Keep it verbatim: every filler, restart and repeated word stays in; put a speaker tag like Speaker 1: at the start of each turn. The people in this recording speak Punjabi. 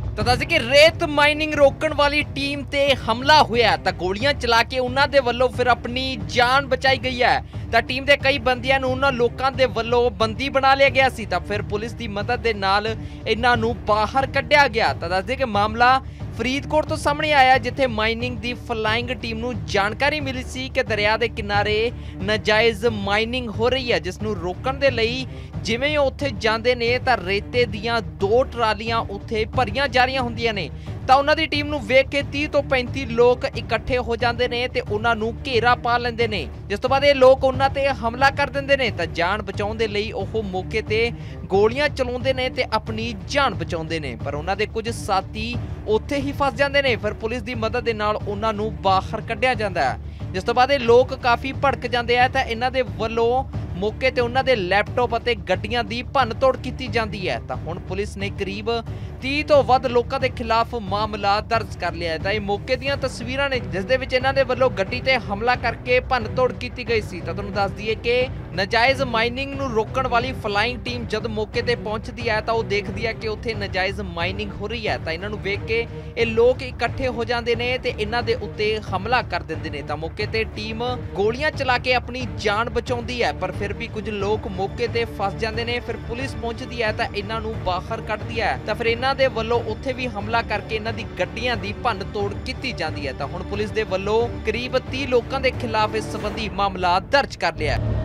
Speaker 1: ਤਾਂ ਦੱਸ ਕਿ ਰੇਤ ਮਾਈਨਿੰਗ ਰੋਕਣ ਵਾਲੀ ਟੀਮ ਤੇ ਹਮਲਾ ਹੋਇਆ ਤਾਂ ਗੋਲੀਆਂ ਚਲਾ ਕੇ ਉਹਨਾਂ ਦੇ ਵੱਲੋਂ ਫਿਰ ਆਪਣੀ ਜਾਨ ਬਚਾਈ ਗਈ ਹੈ। ਤਾਂ ਟੀਮ ਦੇ ਕਈ ਬੰਦਿਆਂ ਨੂੰ ਉਹਨਾਂ ਲੋਕਾਂ ਦੇ ਵੱਲੋਂ ਬੰਦੀ ਬਣਾ ਲਿਆ ਗਿਆ ਸੀ ਤਾਂ ਫਿਰ ਪੁਲਿਸ ਦੀ ਮਦਦ ਦੇ ਨਾਲ ਇਹਨਾਂ ਨੂੰ ਬਾਹਰ ਕੱਢਿਆ ਗਿਆ। ਤਾਂ ਦੱਸਦੇ ਕਿ ਮਾਮਲਾ ਫਰੀਦਕੋਟ ਤੋਂ ਸਾਹਮਣੇ ਆਇਆ, ਜਿੱਥੇ ਮਾਈਨਿੰਗ ਦੀ ਫਲਾਈਂਗ ਟੀਮ ਨੂੰ ਜਾਣਕਾਰੀ ਮਿਲੀ ਸੀ ਕਿ ਦਰਿਆ ਦੇ ਕਿਨਾਰੇ ਨਾਜਾਇਜ਼ ਮਾਈਨਿੰਗ ਹੋ ਰਹੀ ਹੈ, ਜਿਸ ਨੂੰ ਰੋਕਣ ਦੇ ਲਈ ਜਿਵੇਂ ਉਹ ਉੱਥੇ ਜਾਂਦੇ ਨੇ ਤਾਂ ਰੇਤੇ ਦੀਆਂ ਦੋ ਟਰਾਲੀਆਂ ਉੱਥੇ ਭਰੀਆਂ ਜਾ ਰਹੀਆਂ ਹੁੰਦੀਆਂ ਨੇ। ਤਾਂ ਉਹਨਾਂ ਦੀ ਟੀਮ ਨੂੰ ਵੇਖ ਕੇ ਤੀਹ ਤੋਂ ਪੈਂਤੀ ਲੋਕ ਇਕੱਠੇ ਹੋ ਜਾਂਦੇ ਨੇ ਤੇ ਉਹਨਾਂ ਨੂੰ ਘੇਰਾ ਪਾ ਲੈਂਦੇ ਨੇ, ਜਿਸ ਤੋਂ ਬਾਅਦ ਇਹ ਲੋਕ ਉਹਨਾਂ ਤੇ ਹਮਲਾ ਕਰ ਦਿੰਦੇ ਨੇ। ਤਾਂ ਜਾਨ ਬਚਾਉਣ ਦੇ ਲਈ ਉਹ ਮੌਕੇ ਤੇ ਗੋਲੀਆਂ ਚਲਾਉਂਦੇ ਨੇ ਤੇ ਆਪਣੀ ਜਾਨ ਬਚਾਉਂਦੇ ਨੇ, ਪਰ ਉਹਨਾਂ ਦੇ ਕੁਝ ਸਾਥੀ ਉੱਥੇ ਹੀ ਫਸ ਜਾਂਦੇ ਨੇ। ਫਿਰ ਪੁਲਿਸ ਦੀ ਮਦਦ ਦੇ ਨਾਲ ਉਹਨਾਂ ਨੂੰ ਬਾਹਰ ਕੱਢਿਆ ਜਾਂਦਾ ਹੈ, ਜਿਸ ਤੋਂ ਬਾਅਦ ਇਹ ਲੋਕ ਕਾਫੀ ਭੜਕ ਜਾਂਦੇ ਆ ਤਾਂ ਇਹਨਾਂ ਦੇ ਵੱਲੋਂ ਮੌਕੇ ਤੇ ਉਹਨਾਂ ਦੇ ਲੈਪਟਾਪ ਅਤੇ ਗੱਡੀਆਂ ਦੀ ਭੰਨ ਤੋੜ ਕੀਤੀ ਜਾਂਦੀ ਹੈ। ਤਾਂ ਹੁਣ ਪੁਲਿਸ ਨੇ ਕਰੀਬ ਤੀਹ ਤੋਂ ਵੱਧ ਲੋਕਾਂ ਦੇ ਖਿਲਾਫ ਮਾਮਲਾ ਦਰਜ ਕਰ ਲਿਆ ਹੈ। ਤਾਂ ਇਹ ਮੌਕੇ ਦੀਆਂ ਤਸਵੀਰਾਂ ਨੇ ਜਿਸ ਦੇ ਵਿੱਚ ਇਹਨਾਂ ਦੇ ਵੱਲੋਂ ਗੱਡੀ ਤੇ ਹਮਲਾ ਕਰਕੇ ਭੰਨ ਤੋੜ ਕੀਤੀ ਗਈ ਸੀ। ਤਾਂ ਤੁਹਾਨੂੰ ਦੱਸ ਦਈਏ ਕਿ ਨਾਜਾਇਜ਼ ਮਾਈਨਿੰਗ ਨੂੰ ਰੋਕਣ ਵਾਲੀ ਫਲਾਈਂਗ ਟੀਮ ਜਦ ਮੌਕੇ ਤੇ ਪਹੁੰਚਦੀ ਹੈ ਤਾਂ ਉਹ ਦੇਖਦੀ ਹੈ ਕਿ ਉੱਥੇ ਨਾਜਾਇਜ਼ ਮਾਈਨਿੰਗ ਹੋ ਰਹੀ ਹੈ। ਤਾਂ ਇਹਨਾਂ ਨੂੰ ਵੇਖ ਕੇ ਇਹ ਲੋਕ ਇਕੱਠੇ ਹੋ ਜਾਂਦੇ ਨੇ ਤੇ ਇਹਨਾਂ ਦੇ ਉੱਤੇ ਹਮਲਾ ਕਰ ਦਿੰਦੇ ਨੇ। ਤਾਂ ਮੌਕੇ ਤੇ ਟੀਮ ਗੋਲੀਆਂ ਚਲਾ ਕੇ ਆਪਣੀ ਜਾਨ ਬਚਾਉਂਦੀ ਹੈ, ਪਰ ਫਿਰ ਵੀ ਕੁਝ ਲੋਕ ਮੌਕੇ ਤੇ ਫਸ ਜਾਂਦੇ ਨੇ। ਫਿਰ ਪੁਲਿਸ ਪਹੁੰਚਦੀ ਹੈ ਤਾਂ ਇਹਨਾਂ ਨੂੰ ਬਾਹਰ ਕੱਢਦੀ ਹੈ। ਤਾਂ ਫਿਰ ਇਹਨਾਂ ਦੇ ਵੱਲੋਂ ਉੱਥੇ ਵੀ ਹਮਲਾ ਕਰਕੇ ਇਹਨਾਂ ਦੀ ਗੱਡੀਆਂ ਦੀ ਭੰਨ ਤੋੜ ਕੀਤੀ ਜਾਂਦੀ ਹੈ। ਤਾਂ ਹੁਣ ਪੁਲਿਸ ਦੇ ਵੱਲੋਂ ਕਰੀਬ ਤੀਹ ਲੋਕਾਂ ਦੇ ਖਿਲਾਫ ਇਸ ਸੰਬੰਧੀ ਮਾਮਲਾ ਦਰਜ ਕਰ ਲਿਆ ਹੈ।